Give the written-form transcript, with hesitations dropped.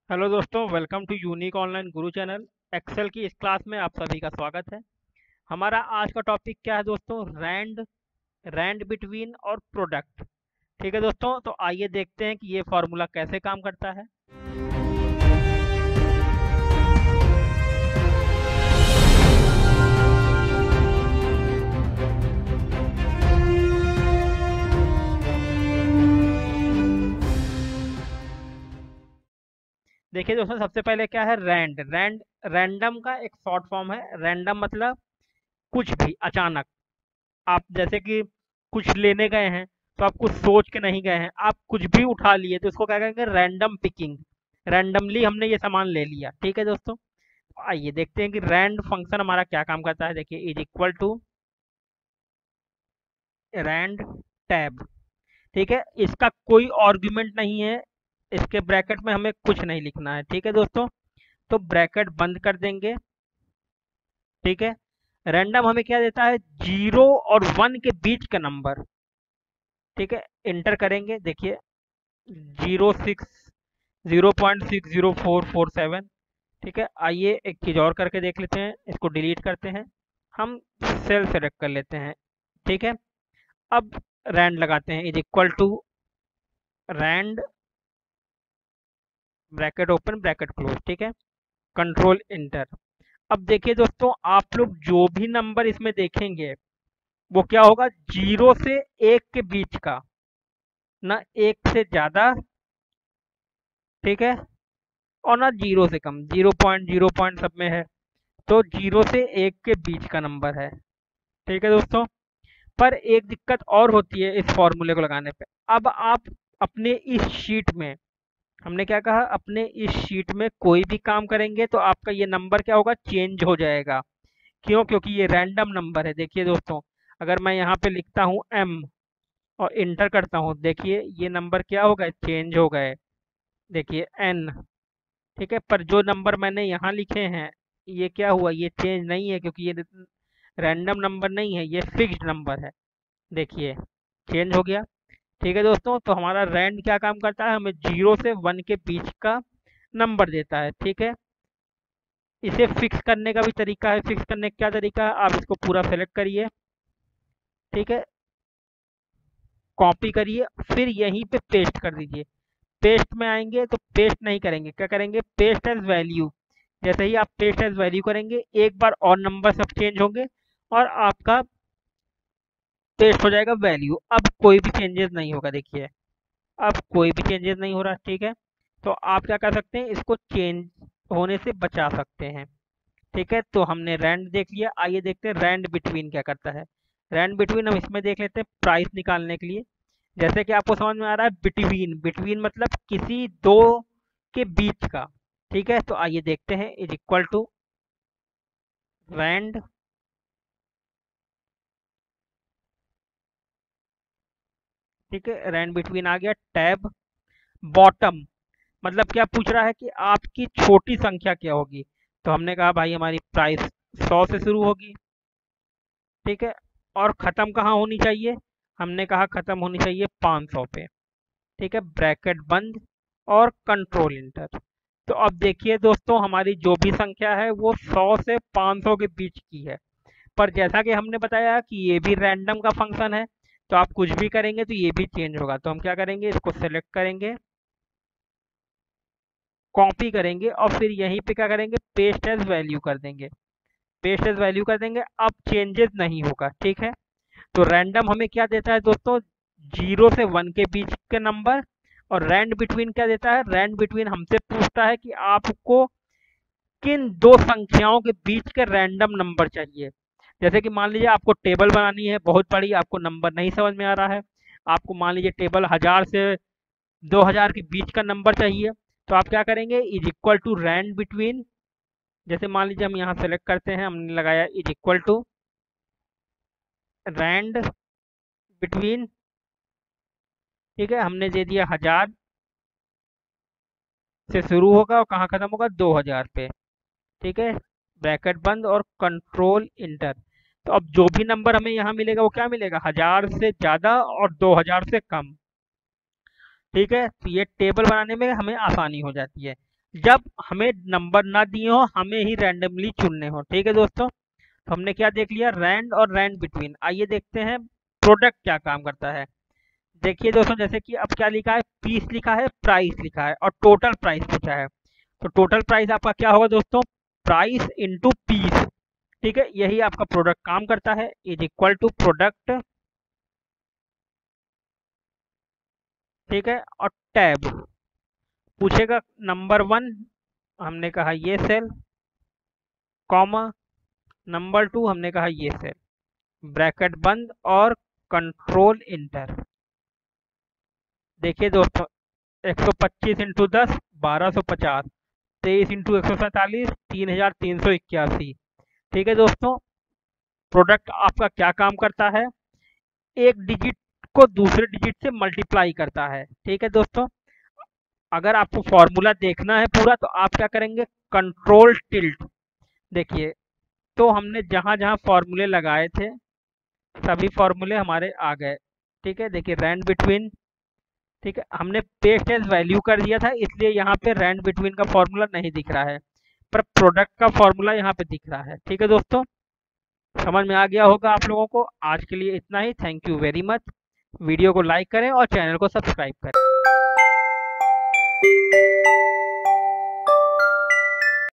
Hello दोस्तों, welcome to unique online Guru channel. Excel की इस क्लास में आप सभी का स्वागत है। हमारा आज का टॉपिक क्या है दोस्तों? रैंड, रैंड बिटवीन और प्रोडक्ट। ठीक है दोस्तों, तो आइए देखते हैं कि ये फार्मूला कैसे काम करता है। देखिए दोस्तों, सबसे पहले क्या है? रैंड। रैंड रैंडम का एक शॉर्ट फॉर्म है। रैंडम मतलब कुछ भी अचानक। आप जैसे कि कुछ लेने गए हैं, तो आप कुछ सोच के नहीं गए हैं, आप कुछ भी उठा लिए, तो इसको क्या कहेंगे? Random picking. रैंडमली हमने ये सामान ले लिया। ठीक है दोस्तों, आइए देखते हैं कि रैंड फंक्शन हमारा क्या काम करता है। देखिए, is equal to rand tab. ठीक है, इसका कोई आर्गुमेंट नहीं है, इसके ब्रैकेट में हमें कुछ नहीं लिखना है। ठीक है दोस्तों, तो ब्रैकेट बंद कर देंगे। ठीक है, रैंडम हमें क्या देता है? 0 और 1 के बीच का नंबर। ठीक है, इंटर करेंगे। देखिए, 0.60447। ठीक है, आइए एक चीज़ और करके देख लेते हैं। इसको डिलीट करते हैं, हम सेल सेलेक्ट कर लेते हैं। ठीक है, अब रैंड लगाते हैं। Is equal to rand, bracket open bracket close. ठीक है, कंट्रोल इंटर। अब देखिए दोस्तों, आप लोग जो भी नंबर इसमें देखेंगे वो क्या होगा? 0 से 1 के बीच का, ना 1 से ज्यादा। ठीक है, और ना 0 से कम। 0 पॉइंट सब में है, तो 0 से 1 के बीच का नंबर है। ठीक है दोस्तों, पर एक दिक्कत और होती है इस फॉर्मूले को लगाने पे। अब आप अपने इस शीट में, हमने क्या कहा, अपने इस शीट में कोई भी काम करेंगे तो आपका ये नंबर क्या होगा? चेंज हो जाएगा। क्यों? क्योंकि ये रैंडम नंबर है। देखिए दोस्तों, अगर मैं यहाँ पे लिखता हूँ m और इंटर करता हूँ, देखिए ये नंबर क्या हो गए? चेंज हो गए। देखिए n। ठीक है, पर जो नंबर मैंने यहाँ लिखे हैं, ये क्या हुआ? ये चेंज नहीं है, क्योंकि ये रैंडम नंबर नहीं है, ये फिक्स्ड नंबर है। देखिए, चेंज हो गया। ठीक है दोस्तों, तो हमारा रैंड क्या काम करता है? हमें 0 से 1 के बीच का नंबर देता है। ठीक है, इसे फिक्स करने का भी तरीका है। फिक्स करने का क्या तरीका है? आप इसको पूरा सेलेक्ट करिए। ठीक है, कॉपी करिए, फिर यहीं पे पेस्ट कर दीजिए। पेस्ट में आएंगे तो पेस्ट नहीं करेंगे, क्या करेंगे? Paste as value. जैसे ही आप पेस्ट एज वैल्यू करेंगे, एक बार और नंबर सब चेंज होंगे और आपका पेस्ट हो जाएगा वैल्यू। अब कोई भी चेंजेस नहीं होगा। देखिए, अब कोई भी चेंजेस नहीं हो रहा। ठीक है, तो आप क्या कर सकते हैं? इसको चेंज होने से बचा सकते हैं। ठीक है, तो हमने रैंड देख लिया। आइए देखते हैं रैंड बिटवीन क्या करता है। रैंड बिटवीन हम इसमें देख लेते हैं, प्राइस निकालने के लिए। जैसे कि आपको समझ में आ रहा है, बिटवीन, बिटवीन मतलब किसी दो के बीच का। ठीक है, तो आइए देखते हैं। इज इक्वल टू रैंड, ठीक है, रैंड बिटवीन आ गया। टैब, बॉटम मतलब क्या पूछ रहा है? कि आपकी छोटी संख्या क्या होगी? तो हमने कहा भाई हमारी प्राइस 100 से शुरू होगी। ठीक है, और ख़त्म कहाँ होनी चाहिए? हमने कहा ख़त्म होनी चाहिए 500 पे। ठीक है, ब्रैकेट बंद और कंट्रोल इंटर। तो अब देखिए दोस्तों, हमारी जो भी संख्या है वो 100 से 500 के बीच की है। पर जैसा कि हमने बताया कि ये भी रैंडम का फंक्शन है, तो आप कुछ भी करेंगे तो ये भी चेंज होगा। तो हम क्या करेंगे? इसको सेलेक्ट करेंगे, कॉपी करेंगे और फिर यहीं पे क्या करेंगे? पेस्ट एज वैल्यू कर देंगे। पेस्ट एज वैल्यू कर देंगे, अब चेंजेस नहीं होगा। ठीक है, तो रैंडम हमें क्या देता है दोस्तों? 0 से 1 के बीच के नंबर। और रैंड बिटवीन क्या देता है? रैंड बिटवीन हमसे पूछता है कि आपको किन दो संख्याओं के बीच के रैंडम नंबर चाहिए। जैसे कि मान लीजिए आपको टेबल बनानी है बहुत बड़ी, आपको नंबर नहीं समझ में आ रहा है, आपको मान लीजिए टेबल 1000 से 2000 के बीच का नंबर चाहिए। तो आप क्या करेंगे? Is equal to rand between. जैसे मान लीजिए हम यहाँ सेलेक्ट करते हैं, हमने लगाया is equal to rand between. ठीक है, हमने दे दिया 1000 से शुरू होगा और कहाँ खत्म होगा? 2000 पे। ठीक है, ब्रैकेट बंद और कंट्रोल इंटर। तो अब जो भी नंबर हमें यहाँ मिलेगा वो क्या मिलेगा? 1000 से ज़्यादा और 2000 से कम। ठीक है, तो ये टेबल बनाने में हमें आसानी हो जाती है। जब हमें नंबर ना दिए हो, हमें ही रैंडमली चुनने हो। ठीक है दोस्तों, तो हमने क्या देख लिया, रैंड और रैंड बिटवीन। आइए देखते हैं प्रोडक्ट क्या काम करता है। देखिए दोस्तों, जैसे कि अब क्या लिखा है, पीस लिखा है, प्राइस लिखा है और टोटल प्राइस पूछा है। तो टोटल प्राइस आपका क्या होगा दोस्तों, प्राइस इंटू पीस। ठीक है, यही आपका प्रोडक्ट काम करता है, इज इक्वल टू प्रोडक्ट। ठीक है, और टैब पूछेगा नंबर वन, हमने कहा ये सेल, कॉमा नंबर टू हमने कहा ये सेल, ब्रैकेट बंद और कंट्रोल इंटर। देखिए दोस्तों, 125 इंटू 10 1250, 23 इंटू 147 3381। ठीक है दोस्तों, प्रोडक्ट आपका क्या काम करता है, एक डिजिट को दूसरे डिजिट से मल्टीप्लाई करता है। ठीक है दोस्तों, अगर आपको फॉर्मूला देखना है पूरा तो आप क्या करेंगे, कंट्रोल टिल्ट। देखिए, तो हमने जहां जहां फॉर्मूले लगाए थे सभी फॉर्मूले हमारे आ गए। ठीक है, देखिए रैंड बिटवीन। ठीक है, हमने पेस्ट एज वैल्यू कर दिया था, इसलिए यहाँ पे रैंड बिटवीन का फॉर्मूला नहीं दिख रहा है, पर प्रोडक्ट का फॉर्मूला यहाँ पे दिख रहा है। ठीक है दोस्तों, समझ में आ गया होगा आप लोगों को। आज के लिए इतना ही, thank you very much. Video को लाइक करें और चैनल को सब्सक्राइब करें।